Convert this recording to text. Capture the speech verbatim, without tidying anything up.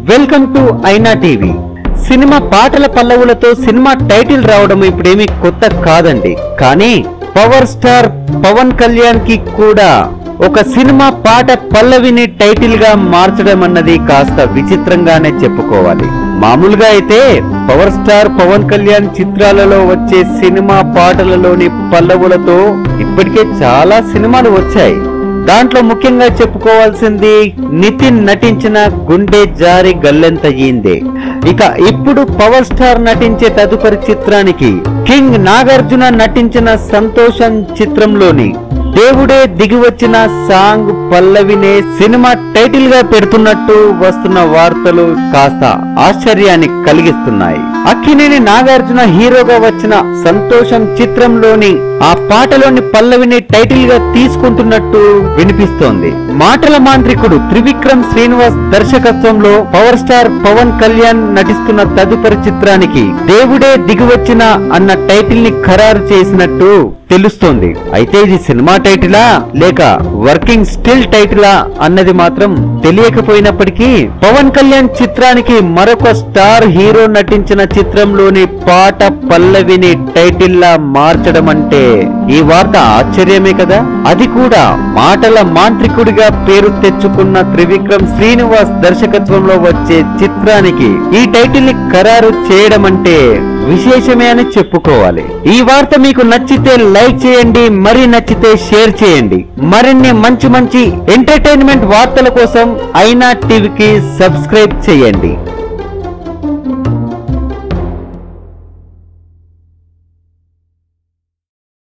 Welcome to ఐనా TV. Cinema పాటల పల్లవులతో సినిమా టైటిల్ రావడం ఇప్పుడేమీ కొత్త కాదండి. కానీ పవర్ స్టార్ పవన్ కళ్యాణ్ కి కూడా ఒక సినిమా పాట పల్లవిని టైటిల్ గా మార్చడం అన్నది కాస్త విచిత్రంగానే చెప్పుకోవాలి. మామూలుగా అయితే పవర్ స్టార్ పవన్ కళ్యాణ్ చిత్రాలలో వచ్చే సినిమా పాటలలోని పల్లవులతో ఇప్పటికే చాలా సినిమాలు వచ్చాయి. దాంట్లో ముఖ్యంగా చెప్పుకోవాల్సింది నితిన్ నటించిన గుండె జారి గల్లెంతయ్యిందే. ఇక ఇప్పుడు పవర్ స్టార్ నటించే తదుపరి చిత్రానికి కింగ్ నాగార్జున నటించిన సంతోషం చిత్రంలోని దేవుడే దిగివచ్చిన సాంగ్ పల్లవినే సినిమా టైటిల్ గా పెడుతున్నట్టు వస్తున్న వార్తలు కాస్త ఆశ్చర్యాన్ని కలిగిస్తున్నాయి. అక్కినేని నాగార్జున హీరోగా వచ్చిన సంతోషం చిత్రంలోని ఆ పాటలోని పల్లవిని టైటిల్ గా తీసుకుంటున్నట్టు వినిపిస్తోంది. మాటల మాంత్రికుడు త్రివిక్రమ్ శ్రీనివాస్ దర్శకత్వంలో పవర్ స్టార్ పవన్ కళ్యాణ్ నటిస్తున్న తదుపరి చిత్రానికి దేవుడే దిగివచ్చిన అన్న టైటిల్ ని ఖరారు చేసినట్టు తెలుస్తోంది. అయితే ఇది సినిమా టైటిలా లేక వర్కింగ్ స్టిల్ టైటిలా అన్నది మాత్రం తెలియకపోయినప్పటికీ పవన్ కళ్యాణ్ చిత్రానికి మరొక స్టార్ హీరో నటించిన చిత్రంలోని పాట పల్లవిని టైటిల్ లా మార్చడం అంటే ఈ వార్త ఆశ్చర్యమే కదా. అది కూడా మాటల మాంత్రికుడిగా పేరు తెచ్చుకున్న త్రివిక్రమ్ శ్రీనివాస్ దర్శకత్వంలో వచ్చే చిత్రానికి ఈ టైటిల్ ని ఖరారు చేయడం అంటే విశేషమే అని చెప్పుకోవాలి. ఈ వార్త మీకు నచ్చితే లైక్ చేయండి, మరి నచ్చితే షేర్ చేయండి. మరిన్ని మంచి మంచి ఎంటర్టైన్మెంట్ వార్తల కోసం ఐనా టీవీకి సబ్స్క్రైబ్ చేయండి.